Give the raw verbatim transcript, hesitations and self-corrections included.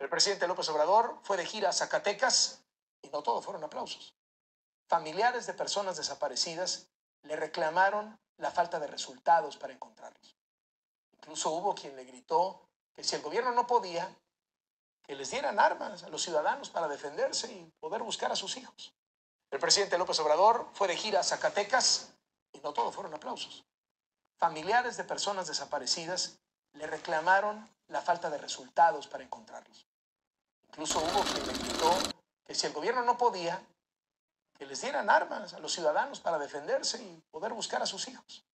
El presidente López Obrador fue de gira a Zacatecas y no todo fueron aplausos. Familiares de personas desaparecidas le reclamaron la falta de resultados para encontrarlos. Incluso hubo quien le gritó que si el gobierno no podía, que les dieran armas a los ciudadanos para defenderse y poder buscar a sus hijos. El presidente López Obrador fue de gira a Zacatecas y no todo fueron aplausos. Familiares de personas desaparecidas le reclamaron la falta de resultados para encontrarlos. Incluso hubo quien le gritó que si el gobierno no podía, que les dieran armas a los ciudadanos para defenderse y poder buscar a sus hijos.